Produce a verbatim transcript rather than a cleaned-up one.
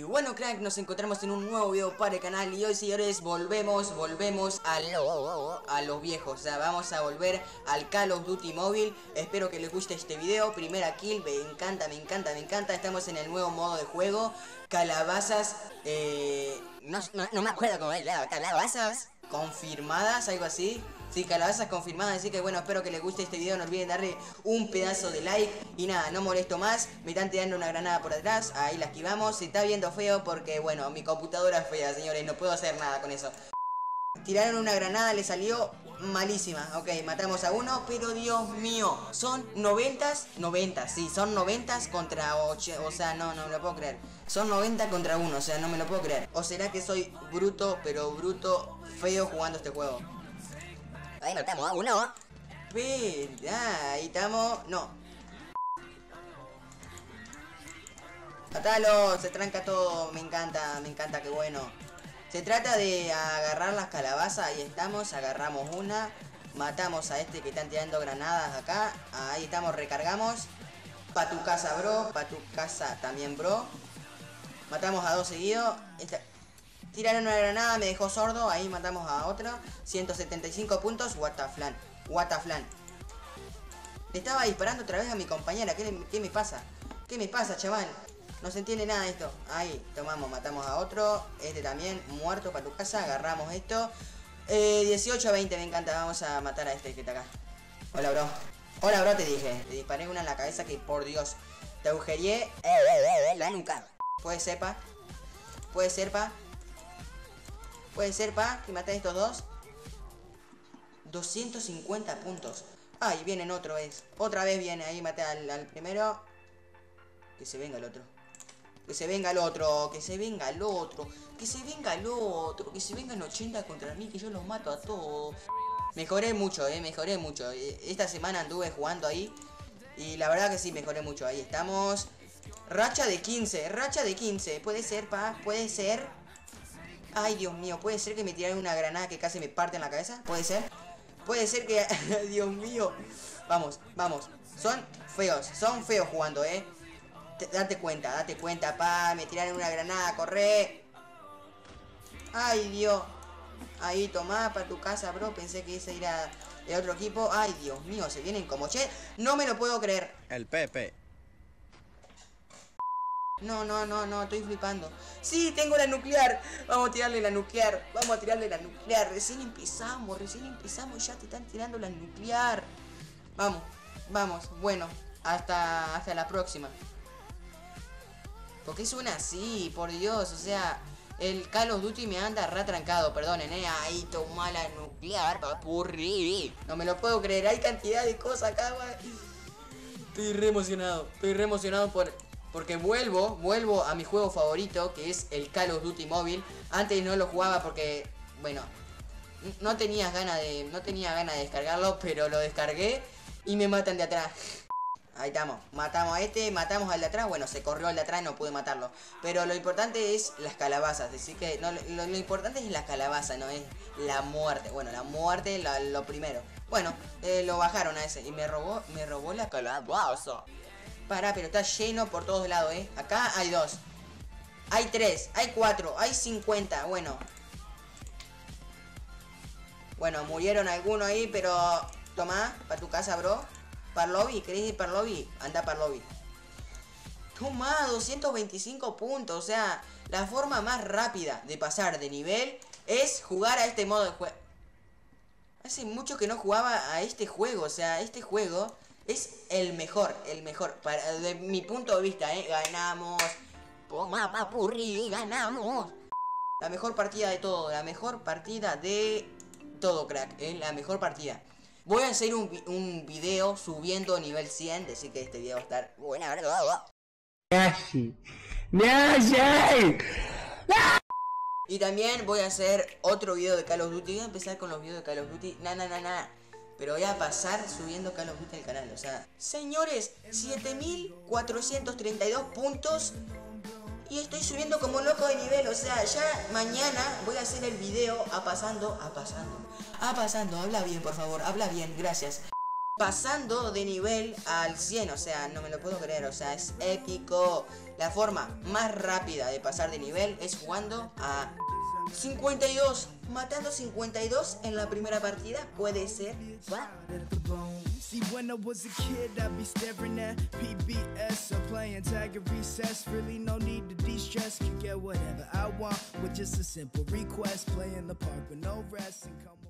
bueno, crack, nos encontramos en un nuevo video para el canal. Y hoy, señores, volvemos, volvemos a, lo, a los viejos. O sea, vamos a volver al Call of Duty Mobile. Espero que les guste este video. Primera kill, me encanta, me encanta, me encanta. Estamos en el nuevo modo de juego. Calabazas, eh... No, no, no me acuerdo cómo es, calabazas confirmadas, algo así. Sí, calabazas confirmadas, así que bueno, espero que les guste este video. No olviden darle un pedazo de like. Y nada, no molesto más. Me están tirando una granada por atrás. Ahí la esquivamos. Se está viendo feo porque, bueno, mi computadora es fea, señores. No puedo hacer nada con eso. Tiraron una granada, le salió malísima. Ok, matamos a uno, pero Dios mío, son noventas, noventas, sí, son noventas contra ocho. O sea, no, no me lo puedo creer. Son noventa contra uno, o sea, no me lo puedo creer. O será que soy bruto, pero bruto, feo jugando este juego. Ahí matamos a uno. Espera, ahí estamos. No. Matalo, se tranca todo. Me encanta, me encanta, qué bueno. Se trata de agarrar las calabazas. Ahí estamos, agarramos una. Matamos a este que están tirando granadas acá. Ahí estamos, recargamos. Pa' tu casa, bro. Pa' tu casa también, bro. Matamos a dos seguidos. Esta... Tiraron una granada, me dejó sordo. Ahí matamos a otro. ciento setenta y cinco puntos. What the flan. What the flan. Le estaba disparando otra vez a mi compañera. ¿Qué, le, qué me pasa? ¿Qué me pasa, chaval? No se entiende nada de esto. Ahí, tomamos, matamos a otro. Este también, muerto para tu casa. Agarramos esto. eh, dieciocho a veinte, me encanta. Vamos a matar a este que está acá. Hola, bro. Hola, bro, te dije. Te disparé una en la cabeza que, por Dios, te agujereé. Eh, eh, eh, la nuca. Puede ser, pa. Puede ser, pa. Puede ser, pa, que maté a estos dos. doscientos cincuenta puntos. Ay, vienen otra vez. Otra vez viene. Ahí maté al, al primero. Que se venga el otro. Que se venga el otro. Que se venga el otro. Que se venga el otro. Que se vengan ochenta contra mí. Que yo los mato a todos. Mejoré mucho, eh. Mejoré mucho. Esta semana anduve jugando ahí. Y la verdad que sí, mejoré mucho. Ahí estamos. Racha de quince. Racha de quince. Puede ser, pa. Puede ser. Ay, Dios mío. Puede ser que me tiraron una granada que casi me parte en la cabeza. Puede ser. Puede ser que... Dios mío. Vamos, vamos. Son feos. Son feos jugando, eh. Date cuenta, date cuenta, pa. Me tiraron una granada, corre. Ay, Dios. Ahí, tomá, para tu casa, bro. Pensé que ese era el otro equipo. Ay, Dios mío, se vienen como che. No me lo puedo creer. El Pepe. No, no, no, no, estoy flipando. Sí, tengo la nuclear. Vamos a tirarle la nuclear. Vamos a tirarle la nuclear. Recién empezamos, recién empezamos y ya te están tirando la nuclear. Vamos, vamos. Bueno, hasta, hasta la próxima. ¿Por qué suena así? Por Dios, o sea, el Call of Duty me anda retrancado, perdonen, eh. Ahí toma la nuclear, papurri. No me lo puedo creer, hay cantidad de cosas acá, güey. Estoy re emocionado, estoy re emocionado por... Porque vuelvo, vuelvo a mi juego favorito, que es el Call of Duty Mobile. Antes no lo jugaba porque, bueno, no tenía ganas de, no tenía ganas de descargarlo, pero lo descargué y me matan de atrás. Ahí estamos, matamos a este, matamos al de atrás. Bueno, se corrió al de atrás, no pude matarlo. Pero lo importante es las calabazas. Así que no, lo, lo importante es la calabaza, no es la muerte. Bueno, la muerte la, lo primero. Bueno, eh, lo bajaron a ese y me robó, me robó la calabaza. Pará, pero está lleno por todos lados, eh. Acá hay dos. Hay tres, hay cuatro, hay cincuenta. Bueno. Bueno, murieron algunos ahí, pero... Toma, para tu casa, bro. Para lobby, ¿querés ir para lobby? Anda para lobby. Toma, doscientos veinticinco puntos. O sea, la forma más rápida de pasar de nivel es jugar a este modo de juego. Hace mucho que no jugaba a este juego. O sea, este juego es el mejor, el mejor. Para, de mi punto de vista, ¿eh? Ganamos. Toma, papurri, ganamos. La mejor partida de todo. La mejor partida de todo, crack. ¿eh? La mejor partida. Voy a hacer un, un video subiendo nivel cien, decir que este video va a estar buena, ¿verdad? Y también voy a hacer otro video de Call of Duty. Voy a empezar con los videos de Call of Duty. Na, na, na, na. Pero voy a pasar subiendo Call of Duty al canal. O sea, señores, siete mil cuatrocientos treinta y dos puntos. Y estoy subiendo como loco de nivel. O sea, ya mañana voy a hacer el video a pasando, a pasando, a pasando. Habla bien, por favor, habla bien, gracias. pasando de nivel al cien, o sea, no me lo puedo creer, o sea, es épico. La forma más rápida de pasar de nivel es jugando a cincuenta y dos, matando cincuenta y dos en la primera partida, puede ser. ¿Va? See, when I was a kid, I'd be staring at P B S or playing tag at recess. Really, no need to de-stress. Can get whatever I want with just a simple request. Play in the park with no rest and come.